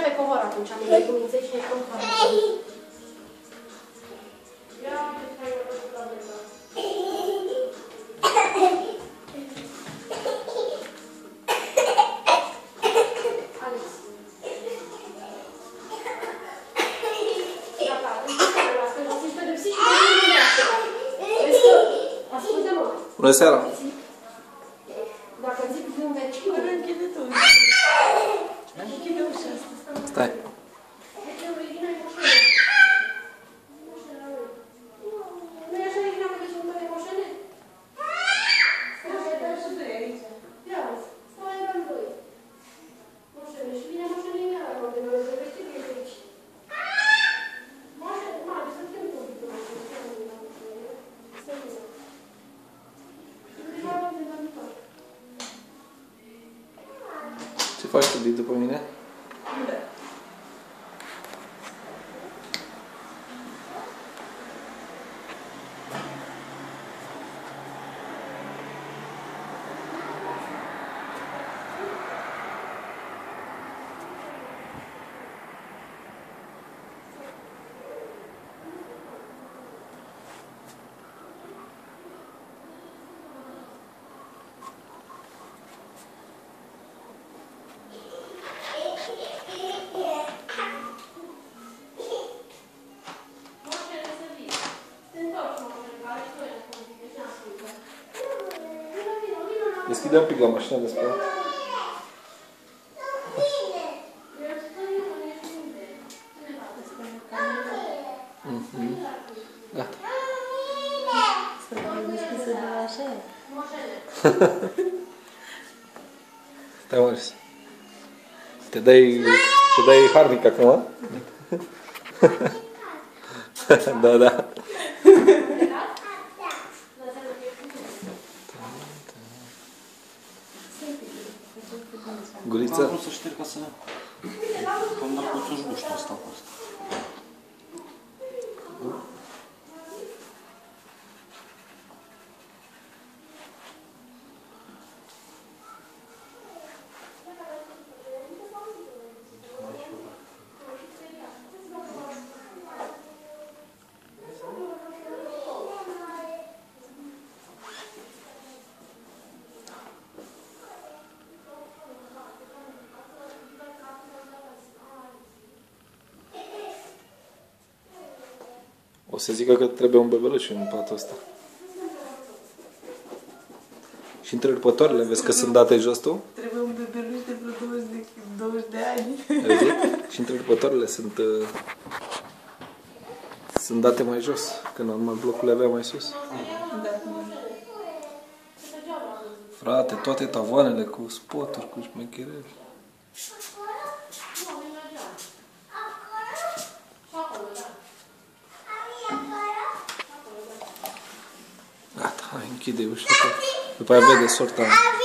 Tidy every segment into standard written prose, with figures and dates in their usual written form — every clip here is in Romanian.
pe comor atunci, am mai cuminței și ne comor. Ia, ce stai eu cu tableta. Alex. Gata, îți pedepsi și nu uitați. Vezi că, ascultă-mă. Bună seara! Dacă zic când vecini, Până închide tu. Închide ușa asta. Stai. Ce faci tu după mine? Deschide un pic la mașină de spălat. Gata. Să te deschisă de la așa. Stai, Marius. Te dai harnic acum? Da, da. Gurița? Am vrut să șterg ca să... Am dat cu țuși guștul ăsta cu asta. O să zică că trebuie un bebeluș în patul ăsta. Și întrerupătoarele, vezi că sunt date jos tu? Trebuie un bebeluș de vreo 20 de ani. Și întrerupătoarele sunt date mai jos, că normal blocurile avea mai sus. Frate, toate tavoanele cu spoturi, cu șmechereli. Gata, hai, închide ușa. După aia vede sorta.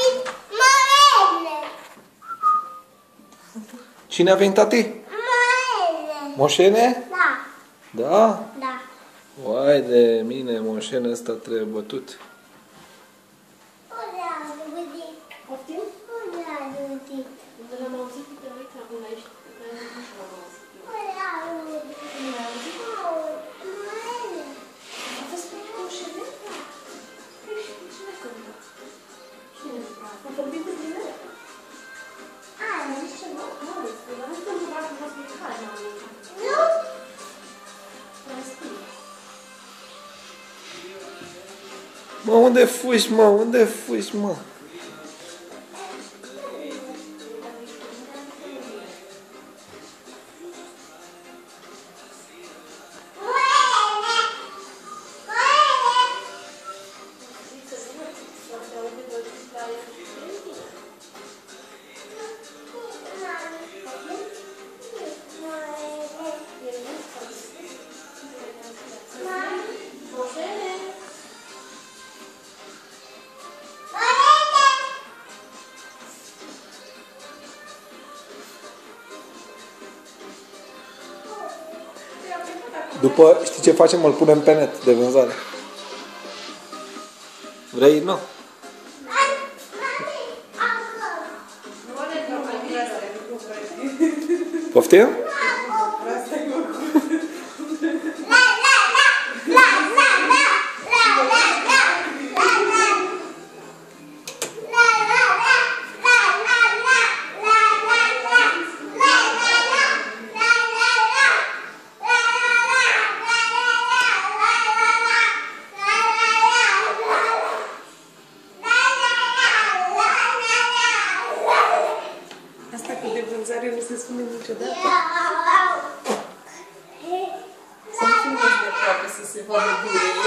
Cine a venit, tati? Moșene? Da. Da? Da. Uai de mine, moșene ăsta trebuie bătut. Poftim? L-am auzit pe urechi acum aici. Nu știu l-am auzit. Nu l-ai auzit? A fost pe moșene? Cine cântă? Cine? A vorbit cu tine? Ai zis ceva? Nu, dar nu știu ceva că v-ați plecat, mami. Nu? Mă, unde fugi, mă? Unde fugi, mă? După, știi ce facem? Îl punem pe net de vânzare. Vrei? Nu. Poftim? Asta cu de vânzare nu se spune niciodată. Să nu filmezi de aproape să se vadă durele.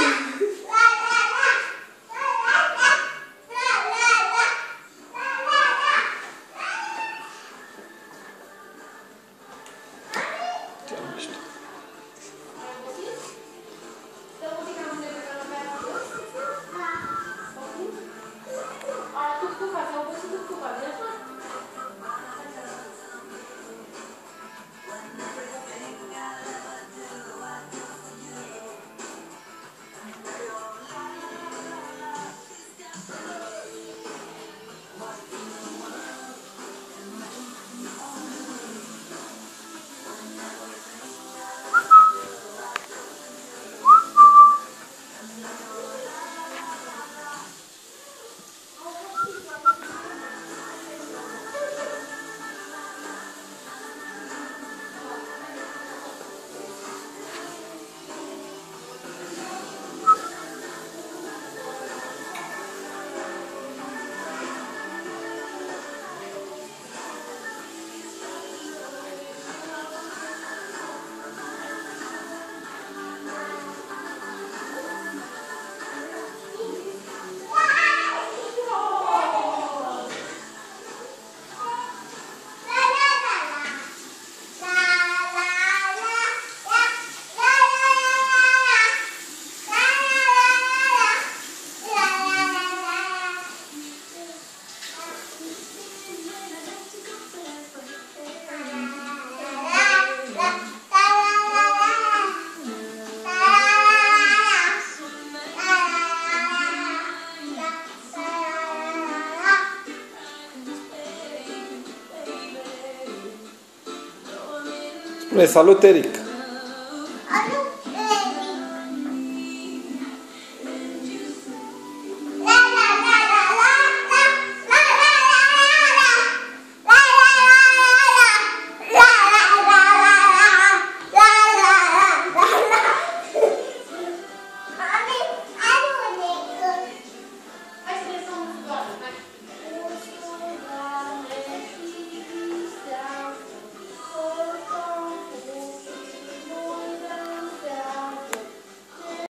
Spune salut, Eric!